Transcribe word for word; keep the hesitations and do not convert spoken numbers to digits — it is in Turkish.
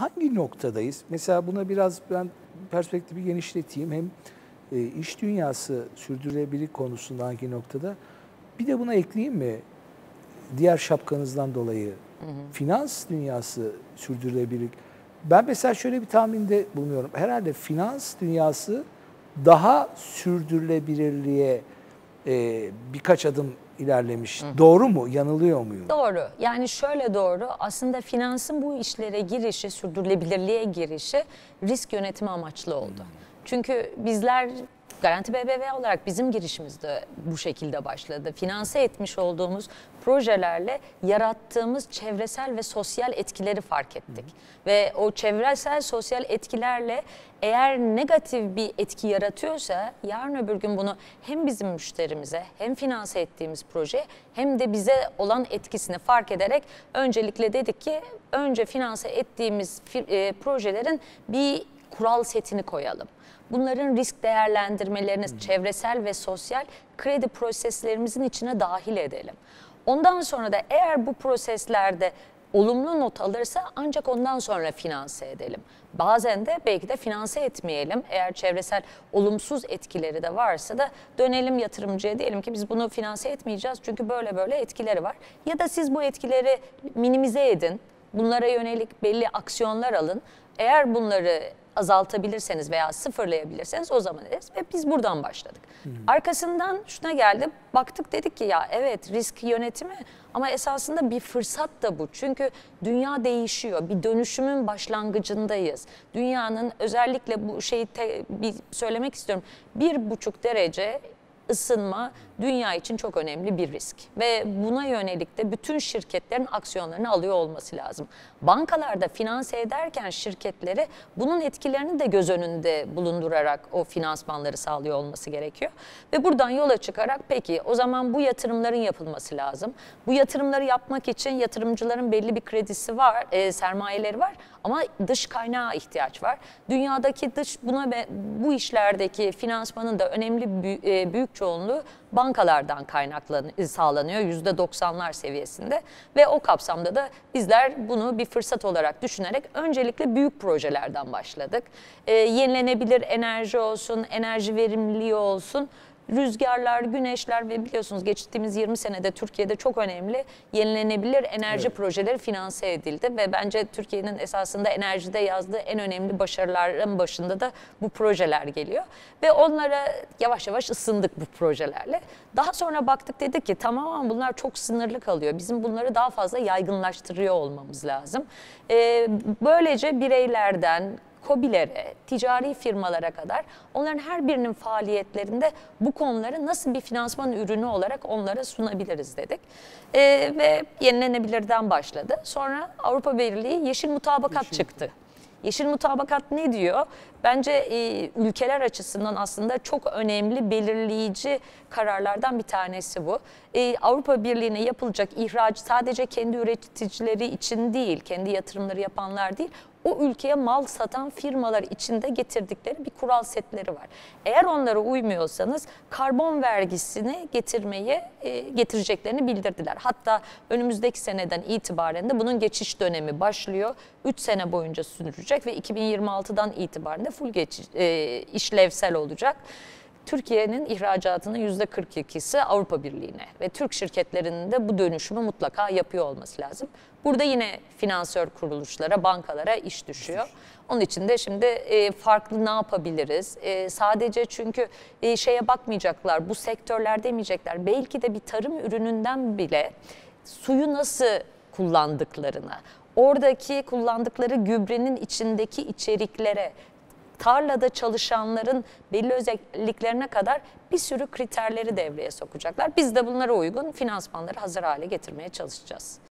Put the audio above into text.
hangi noktadayız? Mesela buna biraz ben perspektifi genişleteyim. Hem e, iş dünyası sürdürülebilirlik konusunda hangi noktada? Bir de buna ekleyeyim mi? Diğer şapkanızdan dolayı hı hı. finans dünyası sürdürülebilirlik. Ben mesela şöyle bir tahminde bulunuyorum. Herhalde finans dünyası daha sürdürülebilirliğe e, birkaç adım ilerlemiş. Hı. Doğru mu? Yanılıyor muyum? Doğru. Yani şöyle doğru. Aslında finansın bu işlere girişi, sürdürülebilirliğe girişi risk yönetimi amaçlı oldu. Hı. Çünkü bizler Garanti B B V olarak bizim girişimiz de bu şekilde başladı. Finanse etmiş olduğumuz projelerle yarattığımız çevresel ve sosyal etkileri fark ettik. Hı. Ve o çevresel sosyal etkilerle eğer negatif bir etki yaratıyorsa yarın öbür gün bunu hem bizim müşterimize hem finanse ettiğimiz proje hem de bize olan etkisini fark ederek öncelikle dedik ki önce finanse ettiğimiz e, projelerin bir kural setini koyalım. Bunların risk değerlendirmelerini hmm. çevresel ve sosyal kredi proseslerimizin içine dahil edelim. Ondan sonra da eğer bu proseslerde olumlu not alırsa ancak ondan sonra finanse edelim. Bazen de belki de finanse etmeyelim. Eğer çevresel olumsuz etkileri de varsa da dönelim yatırımcıya, diyelim ki biz bunu finanse etmeyeceğiz çünkü böyle böyle etkileri var. Ya da siz bu etkileri minimize edin, bunlara yönelik belli aksiyonlar alın. Eğer bunları azaltabilirseniz veya sıfırlayabilirseniz o zaman ederiz ve biz buradan başladık. Hmm. Arkasından şuna geldi, baktık dedik ki ya evet risk yönetimi ama esasında bir fırsat da bu. Çünkü dünya değişiyor, bir dönüşümün başlangıcındayız. Dünyanın özellikle bu şeyi te, bir söylemek istiyorum, bir buçuk derece ısınma dünya için çok önemli bir risk ve buna yönelik de bütün şirketlerin aksiyonlarını alıyor olması lazım. Bankalarda finanse ederken şirketleri bunun etkilerini de göz önünde bulundurarak o finansmanları sağlıyor olması gerekiyor. Ve buradan yola çıkarak peki o zaman bu yatırımların yapılması lazım. Bu yatırımları yapmak için yatırımcıların belli bir kredisi var, e, sermayeleri var ama dış kaynağa ihtiyaç var. Dünyadaki dış buna bu işlerdeki finansmanın da önemli büyük çoğunluğu bankalardan kaynaklanıyor, sağlanıyor yüzde doksanlar seviyesinde ve o kapsamda da bizler bunu bir fırsat olarak düşünerek öncelikle büyük projelerden başladık. Ee, yenilenebilir enerji olsun, enerji verimliliği olsun, rüzgarlar, güneşler ve biliyorsunuz geçtiğimiz yirmi senede Türkiye'de çok önemli yenilenebilir enerji evet. projeleri finanse edildi ve bence Türkiye'nin esasında enerjide yazdığı en önemli başarıların başında da bu projeler geliyor. Ve onlara yavaş yavaş ısındık bu projelerle. Daha sonra baktık dedik ki tamam bunlar çok sınırlı kalıyor. Bizim bunları daha fazla yaygınlaştırıyor olmamız lazım. Ee, böylece bireylerden KOBİ'lere, ticari firmalara kadar onların her birinin faaliyetlerinde bu konuları nasıl bir finansman ürünü olarak onlara sunabiliriz dedik. Ee, ve yenilenebilirden başladı. Sonra Avrupa Birliği Yeşil Mutabakat Yeşil. çıktı. Yeşil Mutabakat ne diyor? Bence e, ülkeler açısından aslında çok önemli, belirleyici kararlardan bir tanesi bu. E, Avrupa Birliği'ne yapılacak ihraç sadece kendi üreticileri için değil, kendi yatırımları yapanlar değil, o ülkeye mal satan firmalar içinde getirdikleri bir kural setleri var. Eğer onlara uymuyorsanız karbon vergisini getirmeyi e, getireceklerini bildirdiler. Hatta önümüzdeki seneden itibaren de bunun geçiş dönemi başlıyor. üç sene boyunca sürecek ve iki bin yirmi altıdan itibaren de full geçiş, e, işlevsel olacak. Türkiye'nin ihracatının yüzde kırk ikisi Avrupa Birliği'ne ve Türk şirketlerinin de bu dönüşümü mutlaka yapıyor olması lazım. Burada yine finansör kuruluşlara, bankalara iş düşüyor. Onun için de şimdi e, farklı ne yapabiliriz? E, sadece çünkü e, şeye bakmayacaklar, bu sektörler demeyecekler. Belki de bir tarım ürününden bile suyu nasıl kullandıklarına, oradaki kullandıkları gübrenin içindeki içeriklere, tarlada çalışanların belli özelliklerine kadar bir sürü kriterleri devreye sokacaklar. Biz de bunlara uygun finansmanları hazır hale getirmeye çalışacağız.